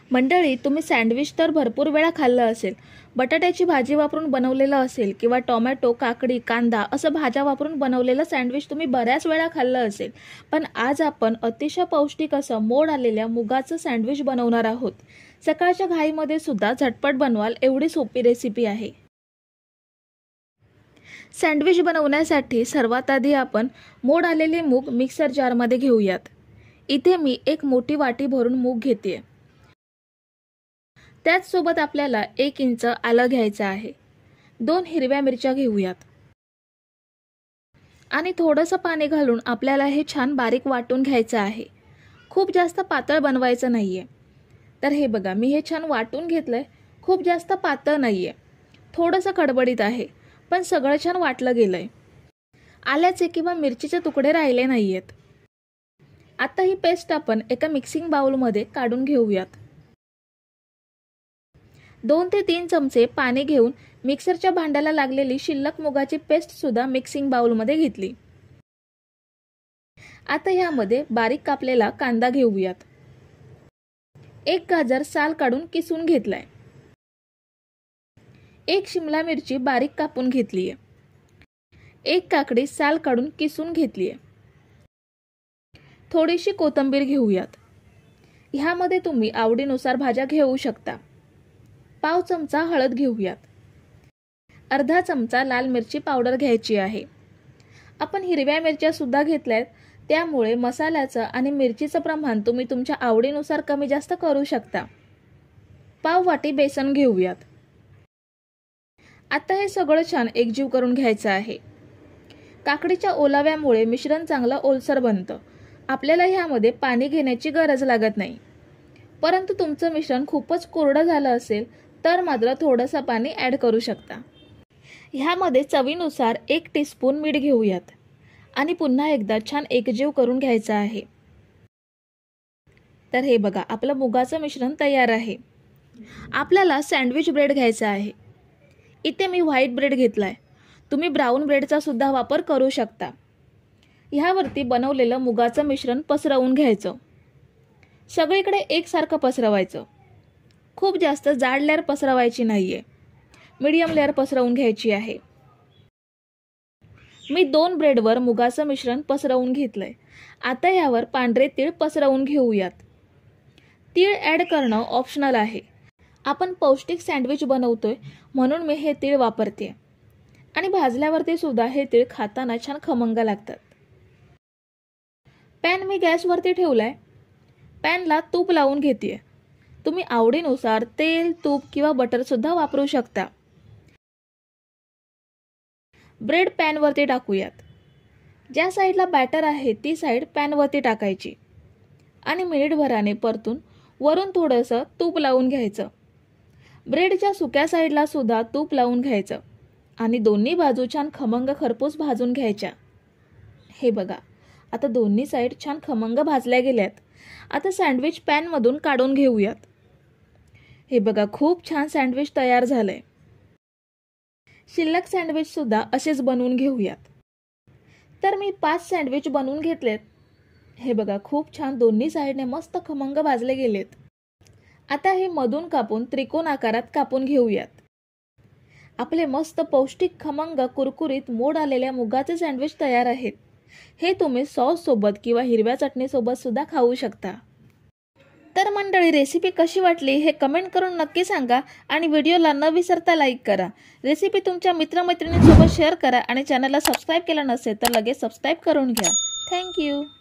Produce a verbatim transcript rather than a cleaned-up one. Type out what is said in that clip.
मंडळी, तुम्ही सँडविच तर भरपूर वेळा खाल्लं असेल. बटाट्याची भाजी वापरून बनवलेलं असेल किंवा टोमॅटो, काकडी, कांदा असं भाज्या वापरून बनवलेलं सँडविच तुम्ही बऱ्याच वेळा खाल्लं असेल. पण आज आपण अतिशय पौष्टिक असं मोड आलेल्या मुगाचं सँडविच बनवणार आहोत. सकाळच्या घाईमध्ये सुद्धा झटपट बनवाल एवढी सोपी रेसिपी आहे. सँडविच बनवण्यासाठी सर्वात आधी आपण मोड आलेले मूग मिक्सर जारमध्ये घेऊयात. इथे मी एक मोठी वाटी भरून मूग घेते. त्याचसोबत आपल्याला एक इंच आलं घ्यायचं आहे. दोन हिरव्या मिरच्या घेऊयात आणि थोडंसं पाणी घालून आपल्याला हे छान बारीक वाटून घ्यायचं आहे. खूप जास्त पातळ बनवायचं नाहीये. तर हे बघा, मी हे छान वाटून घेतलंय. खूप जास्त पातळ नाहीये, थोडंसं खडबडीत आहे, पण सगळं छान वाटलं गेलंय. आल्याचे किंवा मिरचीचे तुकडे राहिले नाहीयेत. आता ही पेस्ट आपण एका मिक्सिंग बाउलमध्ये काढून घेऊयात. दोन ते तीन चमचे पाणी घेऊन मिक्सरच्या भांड्याला लागलेली शिल्लक मुगाची पेस्ट सुद्धा मिक्सिंग बाउलमध्ये घेतली. आता यामध्ये बारीक कापलेला कांदा घेऊयात. एक गाजर साल काढून किसून घेतलाय. एक शिमला मिरची बारीक कापून घेतलीये. एक काकडी साल काढून किसून घेतलीये. थोडीशी कोथिंबीर घेऊयात. ह्यामध्ये तुम्ही आवडीनुसार भाज्या घेऊ शकता. पाव चमचा हळद घेऊयात. अर्धा चमचा लाल मिरची पावडर घ्यायची आहे. आपण हिरव्या मिरच्या सुद्धा घेतल्यात, त्यामुळे मसाल्याचं आणि मिरचीचं प्रमाण तुम्ही तुमच्या आवडीनुसार कमी जास्त करू शकता. पाव वाटी बेसन घेऊयात. आता हे सगळं छान एकजीव करून घ्यायचं आहे. काकडीच्या ओलाव्यामुळे मिश्रण चांगलं ओलसर बनतं. आपल्याला ह्यामध्ये पाणी घेण्याची गरज लागत नाही. परंतु तुमचं मिश्रण खूपच कोरडं झालं असेल तर मात्र थोडंसं पाणी ॲड करू शकता. ह्यामध्ये चवीनुसार एक टीस्पून मीठ घेऊयात आणि पुन्हा एकदा छान एकजीव करून घ्यायचं आहे. तर हे बघा, आपलं मुगाचं मिश्रण तयार आहे. आपल्याला सँडविच ब्रेड घ्यायचा आहे. इथे मी व्हाईट ब्रेड घेतलाय. तुम्ही ब्राऊन ब्रेडचा सुद्धा वापर करू शकता. ह्यावरती बनवलेलं मुगाचं मिश्रण पसरवून घ्यायचं. सगळीकडे एकसारखं पसरवायचं. खूप जास्त जाड लेअर पसरवायची नाहीये, मीडियम लेअर पसरवून घ्यायची आहे. मी दोन ब्रेडवर मुगाचं मिश्रण पसरवून घेतलंय. आता यावर पांढरे तीळ पसरवून घेऊयात. तीळ ॲड करणं ऑप्शनल आहे. आपण पौष्टिक सँडविच बनवतोय म्हणून मी हे तीळ वापरते आणि भाजल्यावरती सुद्धा हे तीळ खाताना छान खमंग लागतात. पॅन मी गॅसवरती ठेवलाय. पॅनला तूप लावून घेते. तुम्ही आवडीनुसार तेल, तूप किंवा बटर सुद्धा वापरू शकता. ब्रेड पॅनवरती टाकूयात. ज्या साईडला बॅटर आहे ती साईड पॅनवरती टाकायची आणि मिनिटभराने परतून वरून थोडंसं तूप लावून घ्यायचं. ब्रेडच्या सुक्या साईडला सुद्धा तूप लावून घ्यायचं आणि दोन्ही बाजू छान खमंग खरपूस भाजून घ्यायच्या. हे बघा, आता दोन्ही साईड छान खमंग भाजल्या गेल्यात. आता सँडविच पॅनमधून काढून घेऊयात. हे बघा, खूप छान सँडविच तयार झालंय. शिल्लक सँडविच सुद्धा असेच बनवून घेऊयात. तर मी पाच सँडविच बनवून घेतलेत. हे बघा, खूप छान दोन्ही साईडने मस्त खमंग भाजले गेलेत. आता हे मधून कापून त्रिकोण आकारात कापून घेऊयात. आपले मस्त पौष्टिक खमंग कुरकुरीत मोड आलेल्या मुगाचे सँडविच तयार आहेत. हे तुम्ही सॉस सोबत किंवा हिरव्या चटणी सोबत सुद्धा खाऊ शकता. तर मंडळी, रेसिपी कशी वाटली हे कमेंट करून नक्की सांगा आणि व्हिडिओला न विसरता लाईक करा. रेसिपी तुमच्या मित्रमैत्रिणींसोबत शेअर करा आणि चॅनलला सबस्क्राईब केलं नसेल तर लगेच सबस्क्राईब करून घ्या. थँक्यू.